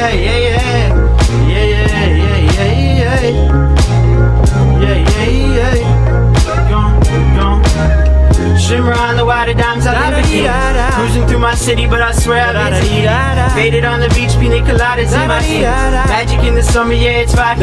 Shimmer on the water, dimes I live again. Cruising through my city, but I swear I've been faded on the beach, pina coladas in my skin. Magic in the summer, yeah, it's 5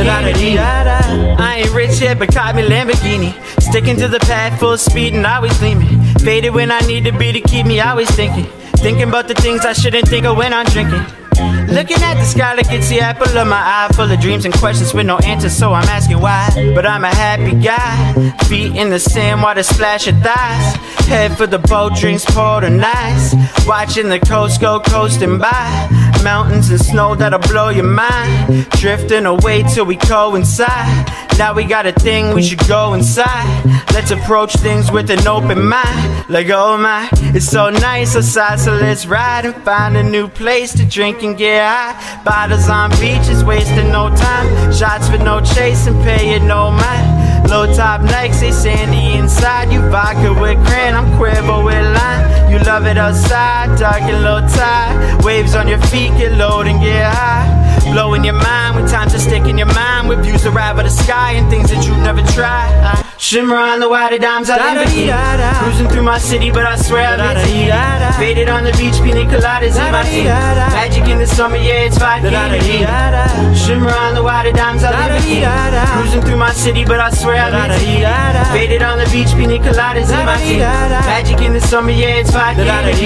p.m. I ain't rich yet, but caught me Lamborghini. Sticking to the path, full speed and always gleaming. Faded when I need to be to keep me always thinking. Thinking about the things I shouldn't think of when I'm drinking. Looking at the sky like it's the apple of my eye. Full of dreams and questions with no answers, so I'm asking why. But I'm a happy guy. Feet in the sand, water splash your thighs. Head for the boat, drinks poured and nice. Watching the coast go coasting by. Mountains and snow that'll blow your mind. Drifting away till we coincide. Now we got a thing, we should go inside. Let's approach things with an open mind. Like oh my, it's so nice outside, so let's ride and find a new place to drink and get high. Bottles on beaches, wasting no time. Shots for no chase and pay it no mind. Low top Nikes, they sandy inside. You vodka with cran, I'm Cuervo with lime. You love it outside, dark and low tide. Waves on your feet, get low and get high. Blowing your mind with time to stick in your mind. With views around the sky and things that you never tried. Shimmer on the water, dimes I live again. Cruising through my city, but I swear I've been seen. Faded on the beach, pina coladas in my skin. Magic in the summer, yeah, it's 5 p.m. Shimmer on the water, dimes I live again. Cruising through my city, but I swear I've been seen. Faded on the beach, pina coladas in my skin. Magic in the summer, yeah, it's 5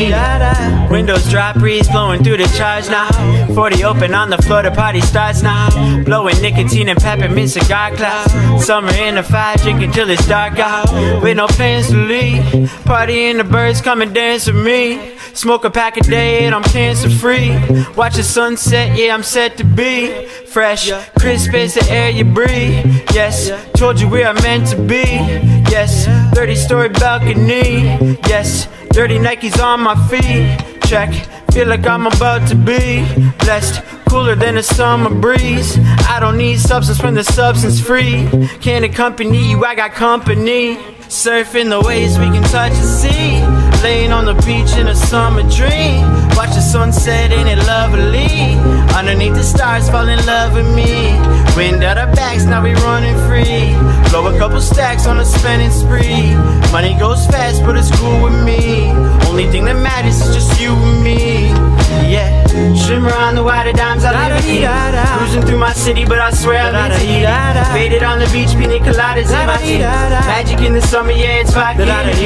p.m. Windows drop, breeze blowing through the charge now. 40 open on the floor, the party starts now. Blowing nicotine and peppermint cigar clouds. Summer in the fire, drinking till it's dark out. With no plans to leave. Partying, the birds come and dance with me. Smoke a pack a day and I'm cancer free. Watch the sunset, yeah, I'm set to be fresh, crisp as the air you breathe. Yes, told you we are meant to be. Yes, 30-story balcony. Yes, dirty Nikes on my feet. Check, feel like I'm about to be blessed. Cooler than a summer breeze. I don't need substance when the substance free. Can't accompany you, I got company. Surfing the waves we can touch and see. Laying on the beach in a summer dream. Watch the sunset, ain't it lovely? Underneath the stars, fall in love with me. Wind at our backs, now we running free. Blow a couple stacks on a spending spree. Money goes fast, but it's cool with me. Only thing that matters is just you and me. Yeah, shimmer on the water, dimes I live again. Cruising through my city, but I swear I've been seen. Faded on the beach, pina coladas in my skin. Magic in the summer, yeah, it's 5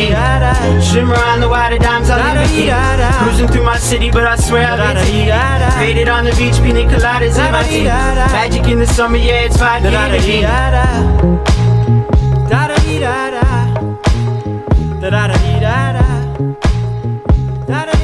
p.m. Shimmer on the water, dimes I live again. Cruising through my city, but I swear I've been seen. Faded on the beach, pina coladas in my skin. Magic in the summer, yeah, it's 5 p.m.